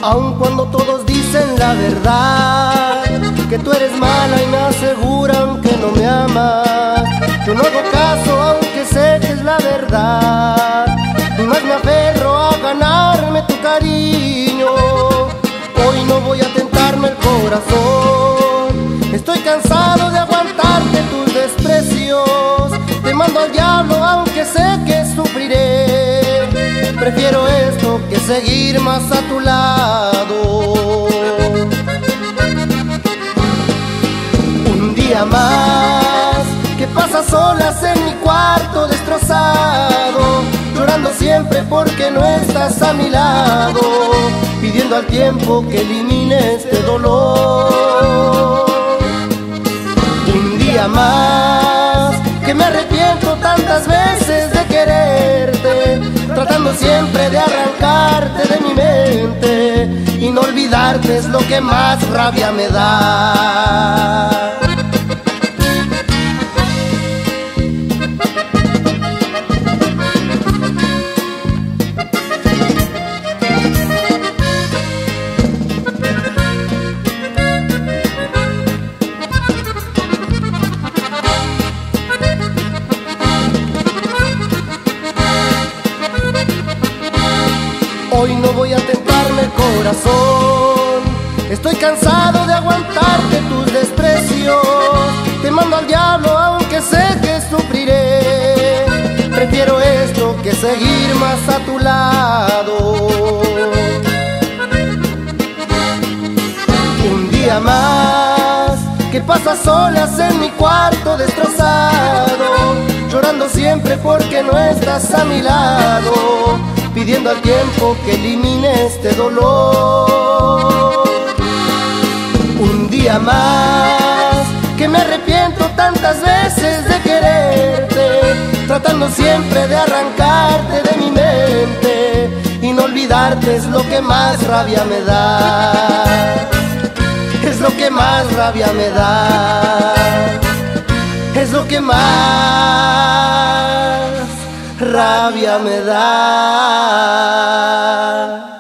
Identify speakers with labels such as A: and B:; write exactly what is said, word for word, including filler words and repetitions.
A: Aun cuando todos dicen la verdad, que tú eres mala y me aseguran que no me amas, yo no hago caso aunque sé que es la verdad. Más me aferro a ganarme tu cariño. Hoy no voy a tentarme el corazón. Estoy cansado de aguantarte tus desprecios. Te mando al diablo aunque sé que sufriré. Prefiero esto que seguir más a tu lado. Un día más que pasas solas en mi cuarto destrozado, llorando siempre porque no estás a mi lado, pidiendo al tiempo que elimine este dolor. Un día más que me arrepiento tantas veces de quererte, tratando siempre de arrancarte de mi mente, y no olvidarte es lo que más rabia me da. Hoy no voy a tentarme el corazón. Estoy cansado de aguantarte tus desprecios. Te mando al diablo aunque sé que sufriré. Prefiero esto que seguir más a tu lado. Un día más que pasas solas en mi cuarto destrozado, llorando siempre porque no estás a mi lado, pidiendo al tiempo que elimine este dolor. Un día más que me arrepiento tantas veces de quererte, tratando siempre de arrancarte de mi mente, y no olvidarte es lo que más rabia me da. Es lo que más rabia me da. Es lo que más rabia me da.